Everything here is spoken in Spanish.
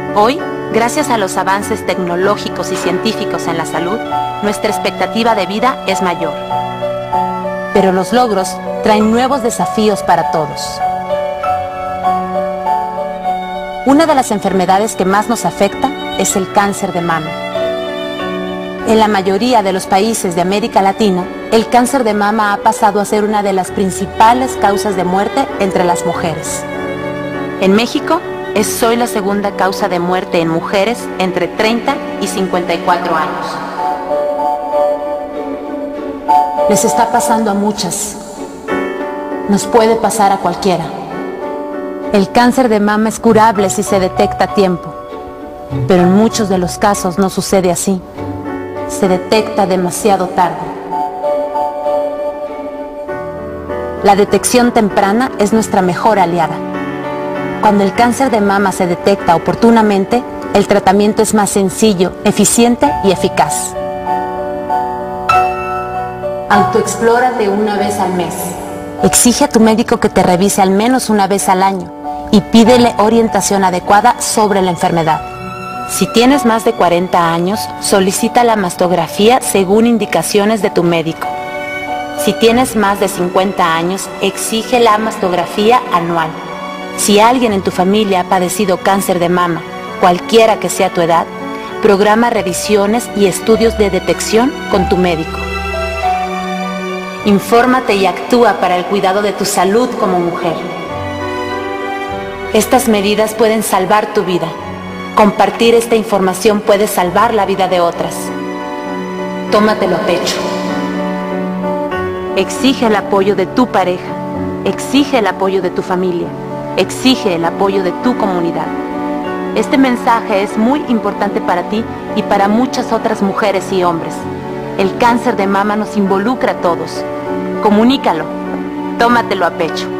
Hoy, gracias a los avances tecnológicos y científicos en la salud, nuestra expectativa de vida es mayor. Pero los logros traen nuevos desafíos para todos. Una de las enfermedades que más nos afecta es el cáncer de mama. En la mayoría de los países de América Latina, el cáncer de mama ha pasado a ser una de las principales causas de muerte entre las mujeres. En México, es hoy la segunda causa de muerte en mujeres entre 30 y 54 años. Les está pasando a muchas. Nos puede pasar a cualquiera. El cáncer de mama es curable si se detecta a tiempo, pero en muchos de los casos no sucede así. Se detecta demasiado tarde. La detección temprana es nuestra mejor aliada. Cuando el cáncer de mama se detecta oportunamente, el tratamiento es más sencillo, eficiente y eficaz. Autoexplórate una vez al mes. Exige a tu médico que te revise al menos una vez al año y pídele orientación adecuada sobre la enfermedad. Si tienes más de 40 años, solicita la mastografía según indicaciones de tu médico. Si tienes más de 50 años, exige la mastografía anual. Si alguien en tu familia ha padecido cáncer de mama, cualquiera que sea tu edad, programa revisiones y estudios de detección con tu médico. Infórmate y actúa para el cuidado de tu salud como mujer. Estas medidas pueden salvar tu vida. Compartir esta información puede salvar la vida de otras. Tómatelo a pecho. Exige el apoyo de tu pareja. Exige el apoyo de tu familia. Exige el apoyo de tu comunidad. Este mensaje es muy importante para ti y para muchas otras mujeres y hombres. El cáncer de mama nos involucra a todos. Comunícalo. Tómatelo a pecho.